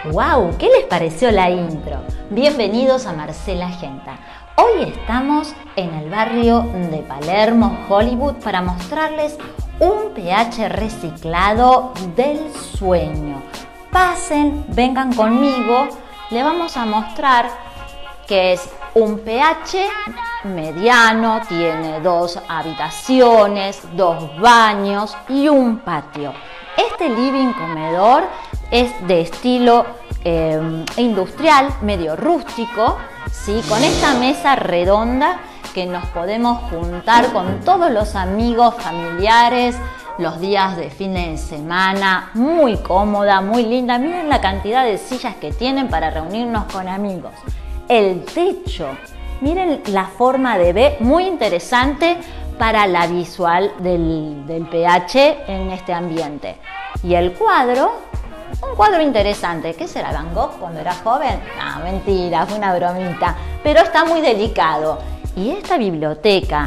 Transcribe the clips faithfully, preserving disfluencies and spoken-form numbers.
¡Wow! ¿Qué les pareció la intro? Bienvenidos a Marcela Genta. Hoy estamos en el barrio de Palermo, Hollywood, para mostrarles un pH reciclado del sueño. Pasen, vengan conmigo, le vamos a mostrar que es un pH mediano, tiene dos habitaciones, dos baños y un patio. Este living comedor es de estilo eh, industrial, medio rústico, ¿sí? Con esta mesa redonda que nos podemos juntar con todos los amigos, familiares, los días de fin de semana, muy cómoda, muy linda. Miren la cantidad de sillas que tienen para reunirnos con amigos. El techo, miren la forma de B, muy interesante para la visual del, del pH en este ambiente. Y el cuadro, un cuadro interesante. ¿Qué será, Van Gogh cuando era joven? No, mentira, fue una bromita, pero está muy delicado. Y esta biblioteca,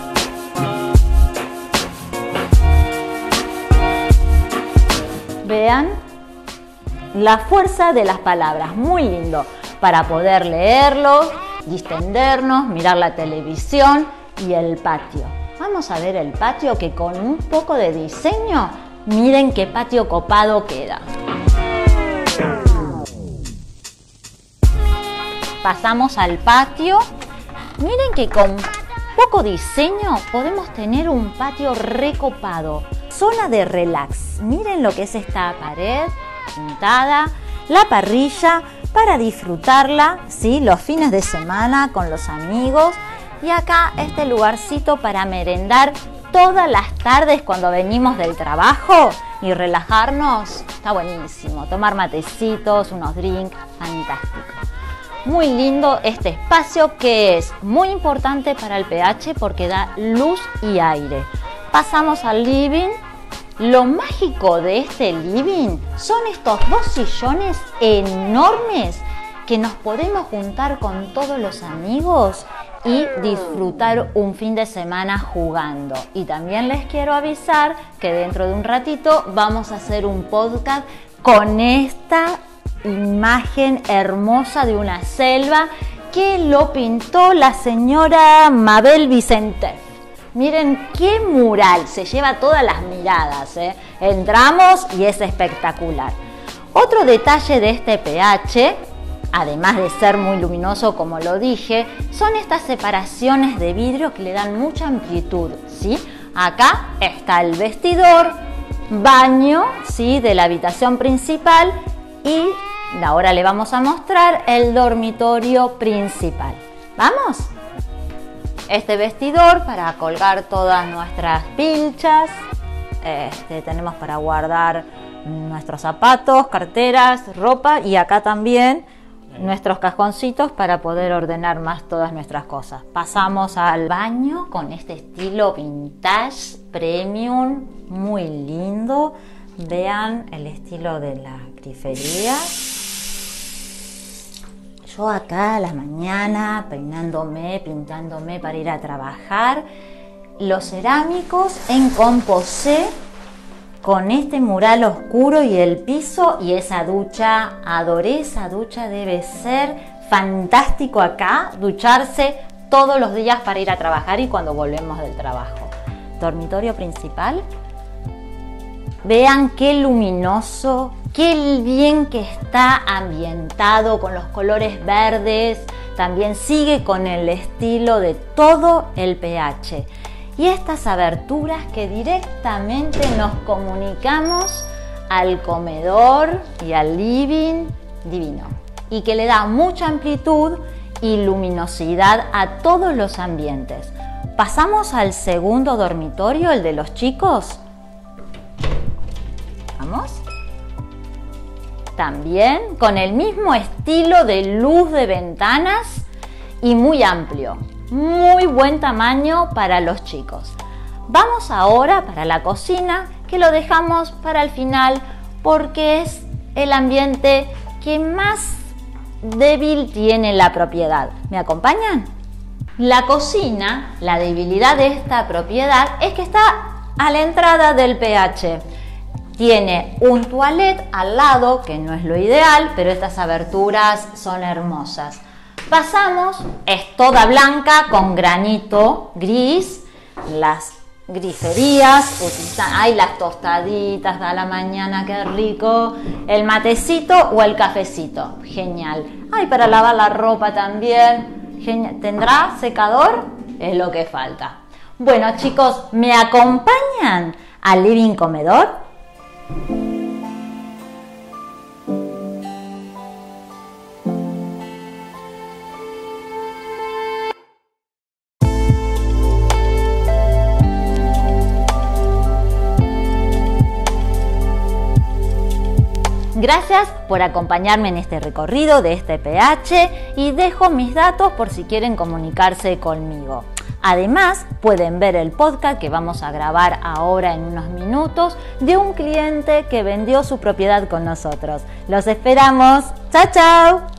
vean la fuerza de las palabras, muy lindo para poder leerlo, distendernos, mirar la televisión. Y el patio, vamos a ver el patio, que con un poco de diseño, miren qué patio copado queda. Pasamos al patio. Miren que con poco diseño podemos tener un patio recopado. Zona de relax. Miren lo que es esta pared pintada. La parrilla para disfrutarla, ¿sí? Los fines de semana con los amigos. Y acá este lugarcito para merendar todas las tardes cuando venimos del trabajo y relajarnos. Está buenísimo. Tomar matecitos, unos drinks, fantástico. Muy lindo este espacio, que es muy importante para el pH porque da luz y aire. Pasamos al living. Lo mágico de este living son estos dos sillones enormes que nos podemos juntar con todos los amigos y disfrutar un fin de semana jugando. Y también les quiero avisar que dentro de un ratito vamos a hacer un podcast con esta imagen hermosa de una selva que lo pintó la señora Mabel Vicente. Miren qué mural, se lleva todas las miradas, ¿eh? Entramos y es espectacular. Otro detalle de este pH, además de ser muy luminoso como lo dije, son estas separaciones de vidrio que le dan mucha amplitud, ¿sí? Acá está el vestidor, baño, ¿sí? De la habitación principal, y ahora le vamos a mostrar el dormitorio principal. ¿Vamos? Este vestidor para colgar todas nuestras pilchas, este, tenemos para guardar nuestros zapatos, carteras, ropa, y acá también nuestros cajoncitos para poder ordenar más todas nuestras cosas. Pasamos al baño con este estilo vintage, premium, muy lindo. Vean el estilo de la grifería. Yo acá a la mañana peinándome, pintándome para ir a trabajar. Los cerámicos en composé con este mural oscuro y el piso y esa ducha. Adoré esa ducha, debe ser fantástico acá ducharse todos los días para ir a trabajar y cuando volvemos del trabajo. Dormitorio principal. Vean qué luminoso, qué bien que está ambientado con los colores verdes. También sigue con el estilo de todo el pH. Y estas aberturas que directamente nos comunicamos al comedor y al living, divino. Y que le da mucha amplitud y luminosidad a todos los ambientes. Pasamos al segundo dormitorio, el de los chicos. Vamos. También con el mismo estilo de luz de ventanas y muy amplio. Muy buen tamaño para los chicos. Vamos ahora para la cocina, que lo dejamos para el final porque es el ambiente que más débil tiene la propiedad. ¿Me acompañan? La cocina, la debilidad de esta propiedad es que está a la entrada del pH. Tiene un toilet al lado, que no es lo ideal, pero estas aberturas son hermosas. Pasamos, es toda blanca con granito gris. Las griferías, utilizan, hay las tostaditas a la mañana, qué rico. El matecito o el cafecito, genial. Hay para lavar la ropa también, genial. ¿Tendrá secador? Es lo que falta. Bueno chicos, ¿me acompañan al living comedor? Gracias por acompañarme en este recorrido de este P H y dejo mis datos por si quieren comunicarse conmigo. Además, pueden ver el podcast que vamos a grabar ahora en unos minutos de un cliente que vendió su propiedad con nosotros. ¡Los esperamos! ¡Chao, chao!